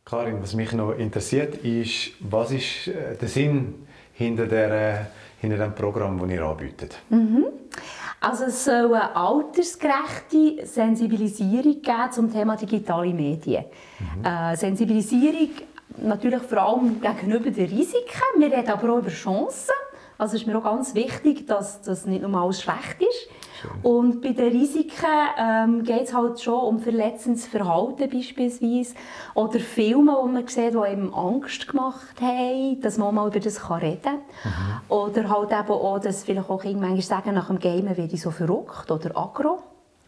Karin, was mich noch interessiert, ist, was ist der Sinn hinter dem Programm, das ihr anbietet? Also es soll eine altersgerechte Sensibilisierung geben zum Thema digitale Medien. Sensibilisierung natürlich vor allem gegenüber den Risiken. Wir reden aber auch über Chancen. Also es ist mir auch ganz wichtig, dass das nicht nur alles schlecht ist. Schön. Und bei den Risiken geht es halt schon um verletzendes Verhalten beispielsweise oder Filme, die man sieht, die einem Angst gemacht haben, dass man mal über das reden kann. Oder halt eben auch, dass vielleicht auch Kinder manchmal sagen, nach dem Gamen werde ich so verrückt oder aggro.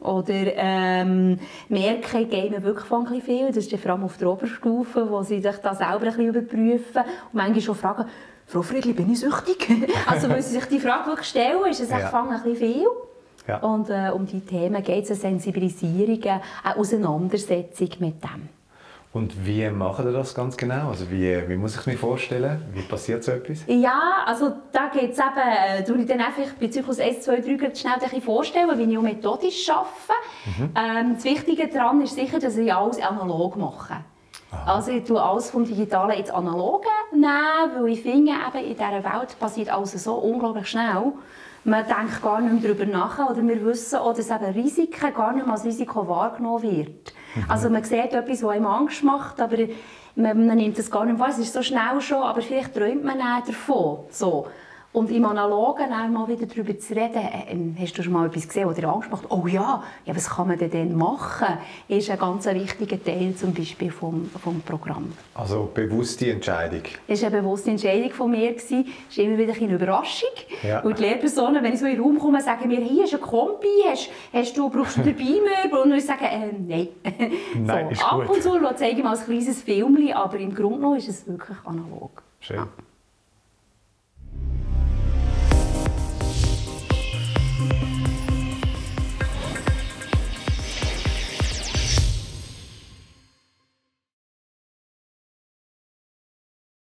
Oder merken, ich game wirklich ein bisschen viel. Das ist vor allem auf der Oberstufe, wo sie sich da selber ein bisschen überprüfen und manchmal schon fragen, Frau Friedli, bin ich süchtig? Also wenn sie sich die Frage wirklich stellen, ist es echt ein bisschen viel. Ja. Und um diese Themen geht es, eine Sensibilisierung, eine Auseinandersetzung mit dem. Und wie machen Sie das ganz genau? Also wie muss ich mir vorstellen? Wie passiert so etwas? Ja, also da geht es eben, ich dann einfach bei Zyklus 1, 2, 3 schnell ein bisschen vorstellen, wie ich auch methodisch arbeite. Das Wichtige daran ist sicher, dass ich alles analog mache. Aha. Also ich tue alles vom Digitalen ins Analoge nehmen, weil ich finde, eben in dieser Welt passiert alles so unglaublich schnell. Man denkt gar nicht mehr darüber nach oder wir wissen auch, dass eben Risiken gar nicht mehr als Risiko wahrgenommen wird. Also man sieht etwas, das einem Angst macht, aber man nimmt das gar nicht wahr. Es ist so schnell schon, aber vielleicht träumt man nicht davon. So. Und im Analogen mal wieder darüber zu reden, hast du schon mal etwas gesehen, das dir Angst macht? Oh ja, was kann man denn dann machen? Ist ein ganz wichtiger Teil zum Beispiel vom Programm. Also bewusste Entscheidung? Das war eine bewusste Entscheidung von mir. Es ist immer wieder eine Überraschung. Ja. Und die Lehrpersonen, wenn ich so in den Raum komme, sagen mir, hier ist ein Kombi, brauchst du den Beamer? Und ich sage, nein. Nein, so, ist ab gut. und zu zeige ich mal ein kleines Filmchen, aber im Grunde genommen ist es wirklich analog. Schön. Ja.